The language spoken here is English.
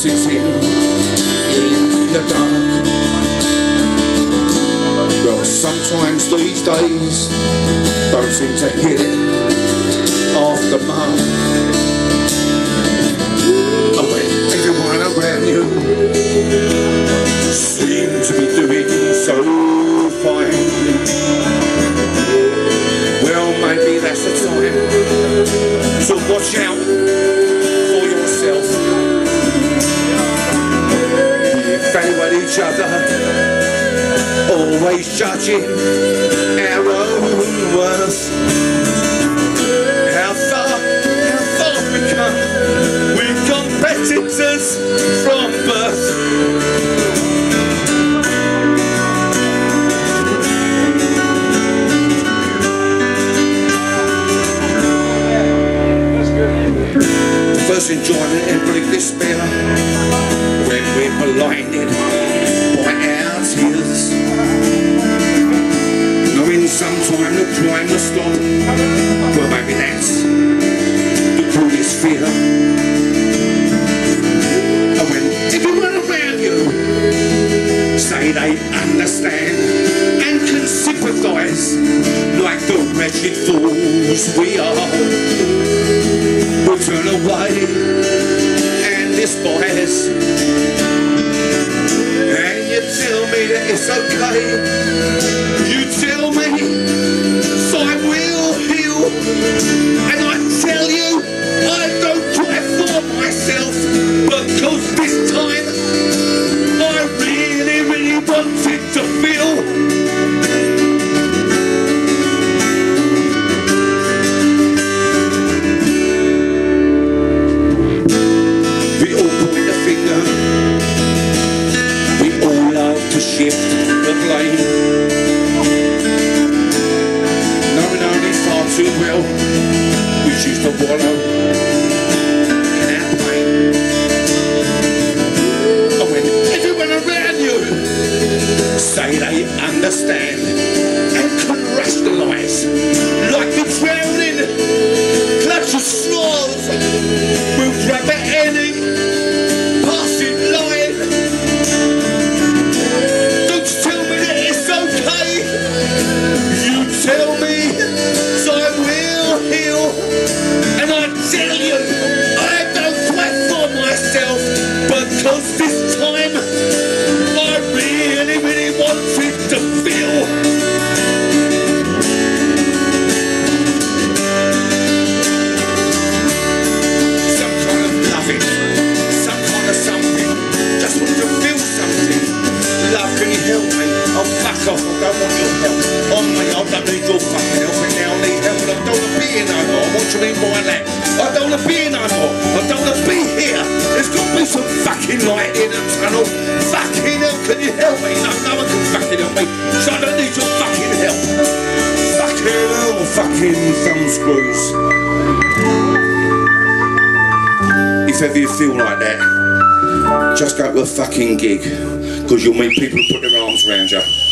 sitting in the dark. Well, sometimes these days don't seem to hit it off the mark. Oh, when everyone around you seem to be doing so fine, well, maybe that's the time to watch out for yourself. We evaluate each other, always judging our own worth. How far we come, we're competitors from birth. First enjoyment and bleak despair when we're blinded by our tears, knowing sometime the crime will stop. Well, maybe that's the coolest fear. And when everyone around you say they understand and can sympathise, like the wretched fools we are, we'll turn away and despise. And you tell me that it's okay. You tell me I will heal. And I tell you I don't cry for myself, because this time I really, really wanted to feel. Shift the blame, knowing only far too well we choose to wallow in our pain. And when everyone around you say they understand and can rationalise, like the drowning clutch of straws, we'll grab at any passing line. Tell me so I will heal. And I tell you I don't fight for myself, because this time I really, really wanted to feel. Some kind of loving, some kind of something. Just want to feel something. Love, can you help me? Oh, fuck off, I don't want your help. On me, I don't need your fucking help, and now I need help, and I don't want to be here no more. What do you mean by that? I don't want to be here no more. I don't want to be here. There's got to be some fucking light in the tunnel. Fucking hell, can you help me? No, no one can fucking help me, so I don't need your fucking help. Fucking hell, fucking thumb screws. If ever you feel like that, just go to a fucking gig, because you'll meet people who put their arms around you.